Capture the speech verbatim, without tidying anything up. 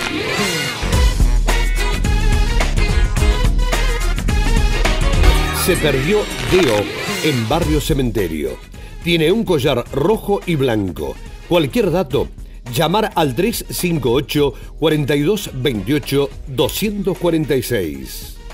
Se perdió Deo en Barrio Cementerio. Tiene un collar rojo y blanco. Cualquier dato, llamar al tres cinco ocho, cuatro dos dos ocho, dos cuatro seis.